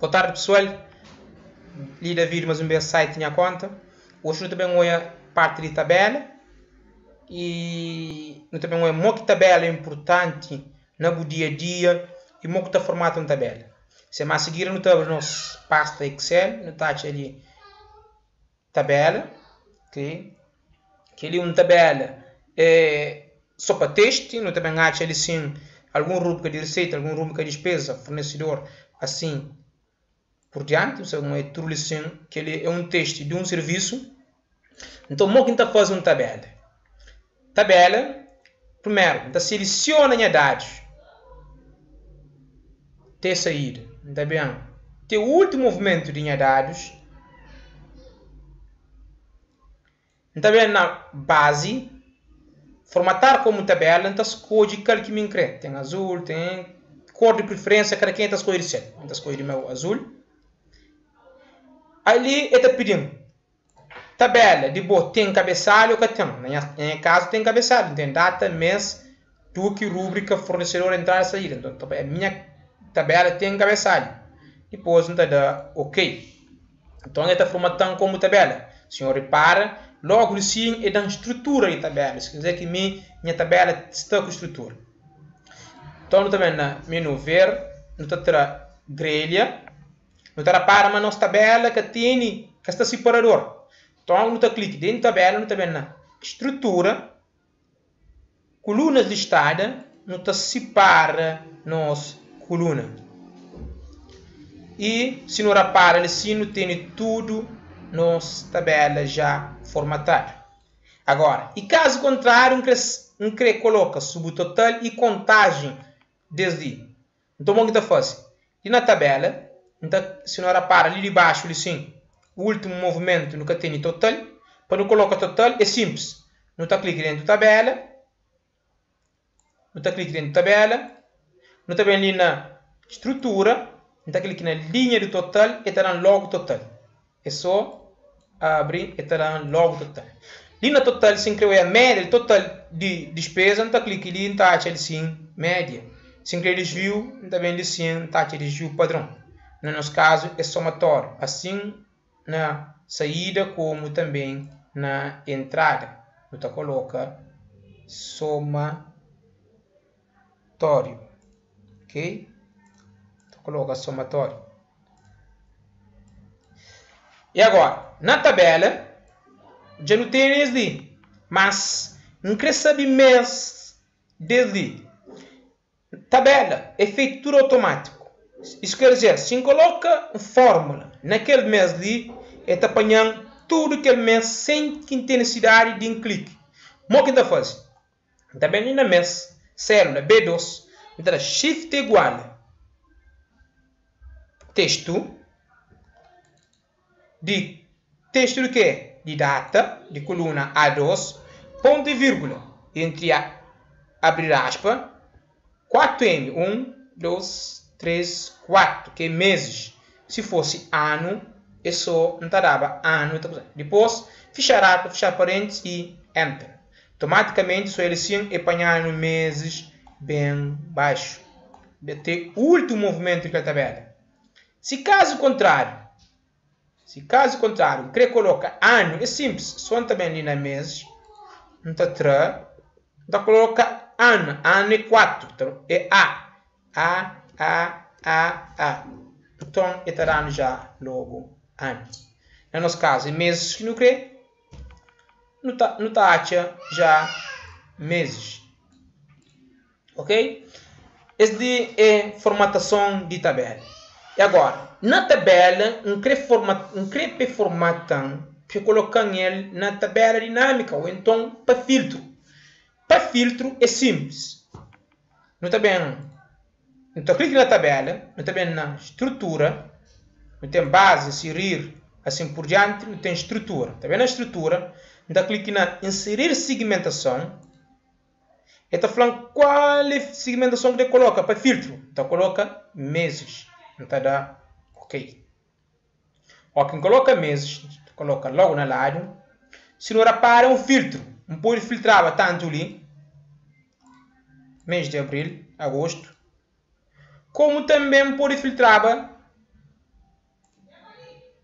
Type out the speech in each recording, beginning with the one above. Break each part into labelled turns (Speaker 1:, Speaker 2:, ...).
Speaker 1: Boa tarde, pessoal. Li David, mais um bem site tinha conta. Hoje eu também vou a parte de tabela. E eu também vou uma tabela importante no dia a dia e uma formato de tabela. Se mais seguir no tabela nossa pasta Excel, no touch ali tabela, ok? Que ali uma tabela só para texto, no também acha ali sim algum rubrica de receita, algum rubrica de despesa, fornecedor, assim por diante, ou seja, tudo assim, que ele é um texto de um serviço. Então, como que está fazendo uma tabela? Tabela, primeiro, está seleciona os dados, tem saída, está bem? Tem o último movimento de dados, está bem na base, formatar como tabela, então escolhe aquele que me incrementa. Tem azul, tem cor de preferência, cada quem está escolhendo certo. Então escolhe o meu azul. Ali está pedindo tabela de boa, tem cabeçalho que tem. No meu caso tem cabeçalho, tem data, mês, do que rúbrica, fornecedor, entrada e saída. Então a minha tabela tem cabeçalho. Depois não dá OK. Então está formatando como tabela. O senhor repara, logo assim é da estrutura de tabela. Isso quer dizer que minha tabela está com estrutura. Então também na menu ver, não está grelha. Não está para a nossa tabela que tem este separador. Então, não clique dentro da tabela, não está na estrutura, colunas listadas, não está separa nossa coluna. E se não repara, assim não tem tudo nossa tabela já formatado. Agora, e caso contrário, não quer coloca subtotal e contagem desde. Então, o que está fazendo? E na tabela, então, se não repara ali de baixo, assim, o último movimento nunca tem total. Para não colocar total, é simples. Não está clique dentro da tabela. Não está clique dentro da tabela. Não está bem ali na estrutura. Não está clique na linha do total e está dando logo total. É só abrir e está dando logo total. Ali na total, se incluir a média total de despesa, não está clique ali em taxa de sim média. Se incluir desvio, não está bem ali sim taxa de desvio padrão. No nosso caso, é somatório. Assim, na saída, como também na entrada. Então, coloca somatório. Ok? Então, coloca somatório. E agora, na tabela, já não tem ali. Mas, não quer saber mais dele. Tabela é feito tudo automático. Isso quer dizer, se coloca fórmula naquele mês ali, está apanhando tudo aquele mês sem que tenha necessidade de um clique. O que está fazendo? Está bem ali na mês, célula B2, então shift igual texto do que? De data, de coluna A2, ponto e vírgula, entre abrir aspas, 4M, 1, 2, 3, 4, que é meses. Se fosse ano, é só, não dava ano. Depois, fechar aspas, fechar parênteses e Enter. Automaticamente, só ele sim apanhar meses bem baixo. Até o último movimento da tabela. Se caso contrário, querer colocar ano, é simples. Só também ali na meses. Não está atrás. Então, coloca ano. Ano é 4. Então, é A. A. Então, estará já logo ano. No nosso caso, meses que não crê, não está já meses. Ok? Essa é formatação de tabela. E agora, na tabela, não quer formatar, que colocar ele na tabela dinâmica, ou então para filtro. Para filtro é simples. Não está bem? Então, clique na tabela, não está bem na estrutura, não tem base, inserir, assim por diante, não tem estrutura. Está bem na estrutura, então clique na inserir segmentação. E está falando qual é a segmentação que ele coloca para filtro. Então, coloca meses. Não está dando OK. Ó, quem coloca meses, coloca logo na lado. Se não repara, um filtro. Não pode filtrar tanto ali. Mês de abril, agosto. Como também pode filtrar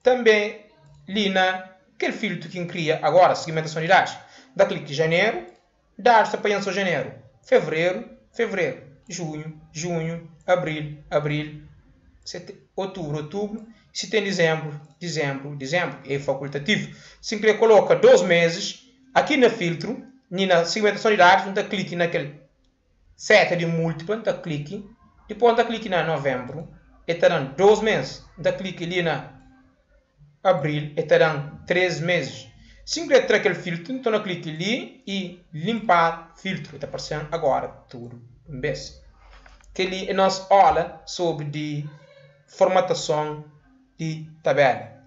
Speaker 1: também ali naquele filtro que cria agora, segmentação de idade. Dá clique em janeiro, dá para pensar janeiro, fevereiro, junho, abril, outubro, se tem dezembro, é facultativo. Se quer coloca 2 meses, aqui no filtro, na segmentação de dados, dá clique naquele seta de múltipla, dá clique, depois dá clique na novembro, e está dando 2 meses, dá clique ali na abril, e está dando 3 meses. Se quer tirar aquele filtro, então dá clique ali e limpar filtro, está aparecendo agora tudo bem. Que ali nós aula sobre de formatação de tabela.